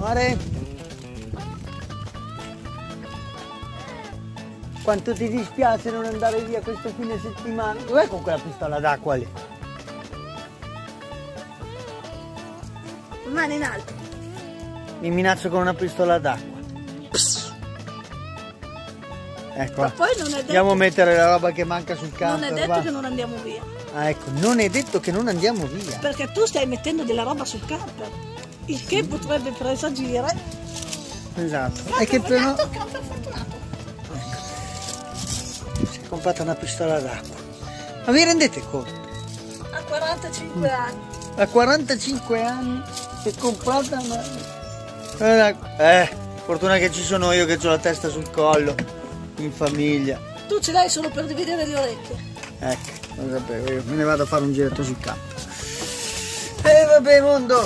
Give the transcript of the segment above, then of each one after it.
Amore, quanto ti dispiace non andare via questo fine settimana? Dov'è con quella pistola d'acqua lì? Mano in alto. Mi minaccio con una pistola d'acqua. Ecco, Ma poi non è detto, andiamo a mettere la roba che manca sul camper. non è detto va. che non andiamo via. Ah, ecco, non è detto che non andiamo via. Perché tu stai mettendo della roba sul camper. Il che potrebbe presagire. Esatto. È che però Il camper fortunato. si è comprata una pistola d'acqua. Ma vi rendete conto? A 45 anni. A 45 anni si è comprata fortuna che ci sono io che ho la testa sul collo, in famiglia. Tu ce l'hai solo per dividere le orecchie. Ecco, lo sapevo, io me ne vado a fare un giretto sul campo. E vabbè mondo.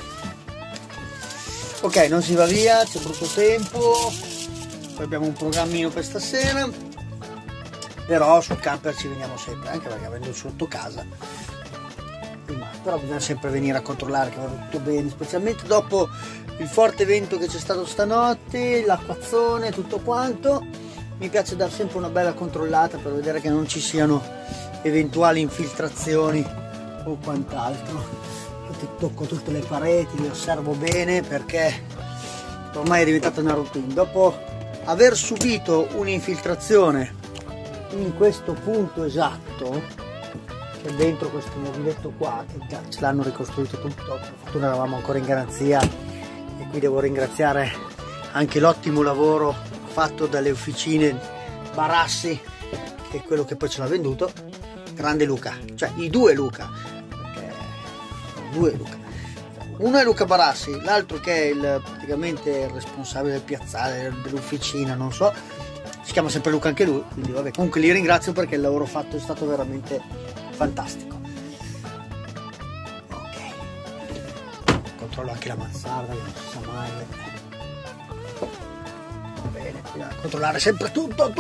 Ok, non si va via, c'è brutto tempo. Poi abbiamo un programmino per stasera. Però sul camper ci veniamo sempre, anche perché avendo sotto casa. Però bisogna sempre venire a controllare che va tutto bene, specialmente dopo il forte vento che c'è stato stanotte, l'acquazzone, tutto quanto. Mi piace dare sempre una bella controllata per vedere che non ci siano eventuali infiltrazioni o quant'altro. Tocco tutte le pareti, le osservo bene perché ormai è diventata una routine. Dopo aver subito un'infiltrazione in questo punto esatto, che dentro questo mobiletto qua, che ce l'hanno ricostruito tutto, per fortuna eravamo ancora in garanzia, e qui devo ringraziare anche l'ottimo lavoro fatto dalle officine Barassi, che è quello che poi ce l'ha venduto. Grande Luca, cioè i due Luca, perché due Luca, uno è Luca Barassi, l'altro che è praticamente il responsabile del piazzale, dell'officina, non so, si chiama sempre Luca anche lui, quindi vabbè, comunque li ringrazio perché il lavoro fatto è stato veramente fantastico. Ok, controllo anche la mansarda, che non si sa mai. Va bene, bisogna controllare sempre tutto.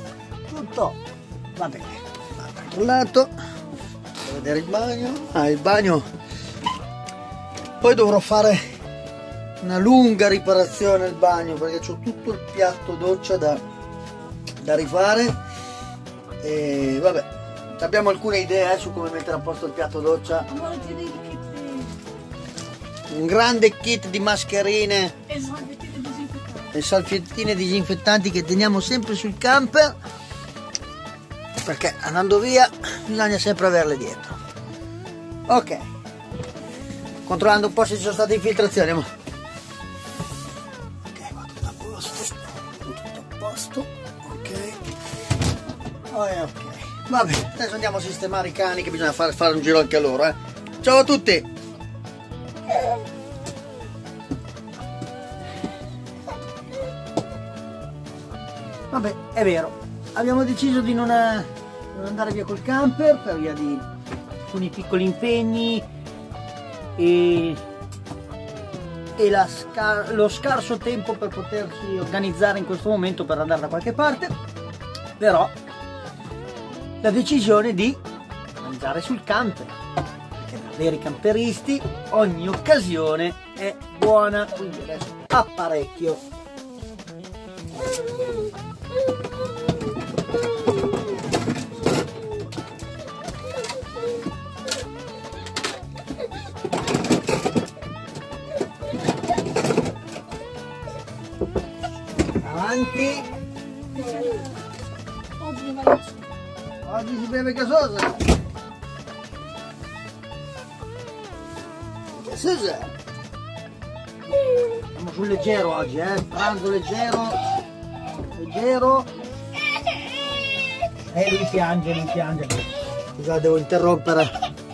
Va bene, va controllato. Devo vedere il bagno. Il bagno. Poi dovrò fare una lunga riparazione al bagno perché c'ho tutto il piatto doccia da rifare. E vabbè. Abbiamo alcune idee su come mettere a posto il piatto doccia. Un grande kit di mascherine e salviettine disinfettanti che teniamo sempre sul camper, perché andando via bisogna sempre averle dietro. Ok, controllando un po' se ci sono state infiltrazioni. Ok, va tutto a posto, ok. Ok. Vabbè, adesso andiamo a sistemare i cani che bisogna fare un giro anche a loro, Ciao a tutti! Vabbè, è vero, abbiamo deciso di non andare via col camper per via di alcuni piccoli impegni e lo scarso tempo per potersi organizzare in questo momento per andare da qualche parte, però la decisione di mangiare sul camper, perché per veri camperisti ogni occasione è buona, quindi adesso apparecchio. Avanti. Oggi si beve gasosa. Gasosa. Siamo sul leggero oggi, pranzo leggero. Lui piange. Scusate, devo interrompere.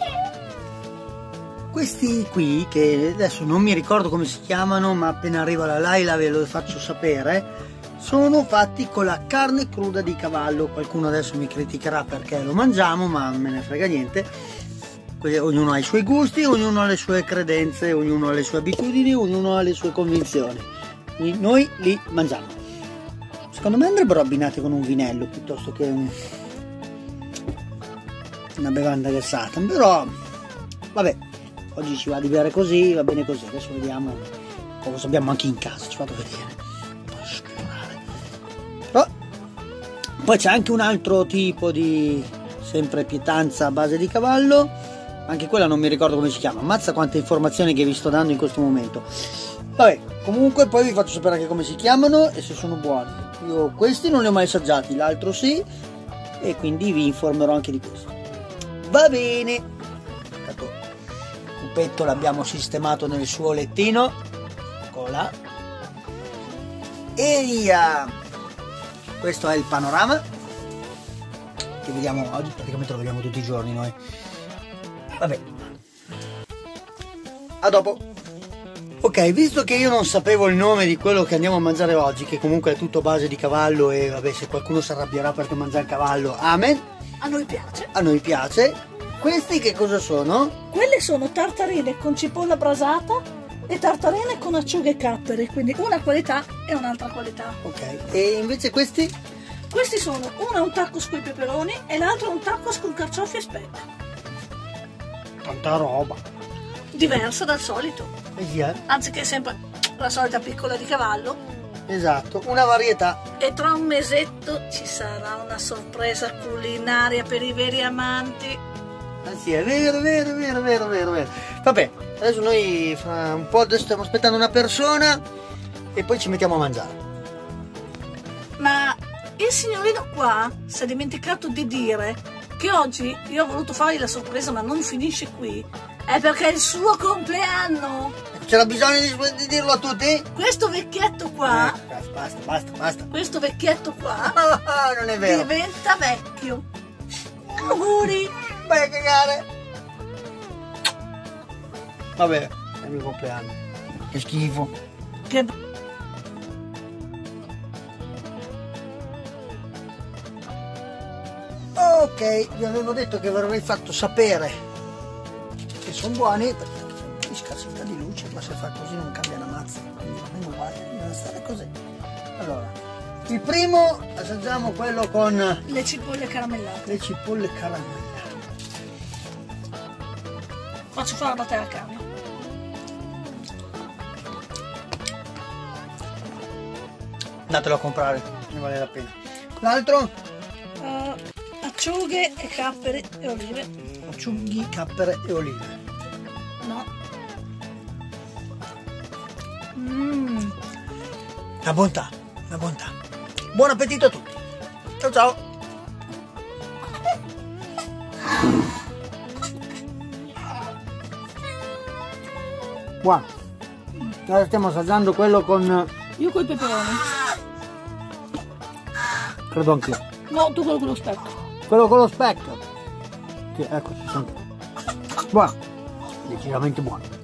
Questi qui, che adesso non mi ricordo come si chiamano, ma appena arriva la Laila ve lo faccio sapere, sono fatti con la carne cruda di cavallo. Qualcuno adesso mi criticherà perché lo mangiamo, ma non me ne frega niente. Ognuno ha i suoi gusti, ognuno ha le sue credenze, ognuno ha le sue abitudini, ognuno ha le sue convinzioni. Quindi noi li mangiamo. Secondo me andrebbero abbinati con un vinello piuttosto che una bevanda gassata, però vabbè, oggi ci va di bere così, va bene così. Adesso vediamo cosa abbiamo anche in casa, ci vado a vedere, posso esplorare. Però poi c'è anche un altro tipo di sempre pietanza a base di cavallo, anche quella non mi ricordo come si chiama. Ammazza quante informazioni che vi sto dando in questo momento. Vabbè, comunque poi vi faccio sapere anche come si chiamano e se sono buoni. Io questi non li ho mai assaggiati, l'altro sì, e quindi vi informerò anche di questo. Va bene, il pupetto l'abbiamo sistemato nel suo lettino, eccolo là, e via. Questo è il panorama che vediamo oggi, praticamente lo vediamo tutti i giorni noi. Vabbè, a dopo. Ok, visto che io non sapevo il nome di quello che andiamo a mangiare oggi, che comunque è tutto a base di cavallo, e vabbè, se qualcuno si arrabbierà perché mangia il cavallo, amen. A noi piace. A noi piace. Questi che cosa sono? Quelle sono tartarine con cipolla brasata e tartarine con acciughe e capperi, quindi una qualità e un'altra qualità. Ok, e invece questi? Questi sono, uno è un tacos con i peperoni e l'altro è un tacos con carciofi e speck. Tanta roba. Diversa dal solito. Anziché sempre la solita piccola di cavallo. Esatto, una varietà. E tra un mesetto ci sarà una sorpresa culinaria per i veri amanti. Ah sì, è vero. Vabbè, adesso noi fra un po' adesso stiamo aspettando una persona e poi ci mettiamo a mangiare. Ma il signorino qua si è dimenticato di dire che oggi io ho voluto fargli la sorpresa, ma non finisce qui. È perché è il suo compleanno. C'era bisogno di dirlo a tutti? Questo vecchietto qua. Basta. Questo vecchietto qua. Non è vero. Diventa vecchio. Auguri. Vai a cagare. Vabbè, è il mio compleanno. Che schifo. Che... Ok, vi avevo detto che vi avrei fatto sapere che sono buoni, perché di scarsità di luce, ma se fa così non cambia la mazza, quindi va bene uguale, deve stare così. Allora, il primo assaggiamo quello con le cipolle caramellate. Le cipolle caramellate. Faccio fare la battere a carne. Andatelo a comprare, ne vale la pena. L'altro? Acciughe e capperi e olive. Acciughi, cappere e olive. No. La bontà. Buon appetito a tutti. Ciao. Buono. Ora stiamo assaggiando quello con... Io coi peperoni. Credo anch'io. No, tu quello con lo specchio. Quello con lo specchio. Sì, ecco, ci sono. Buono. Decisamente buono.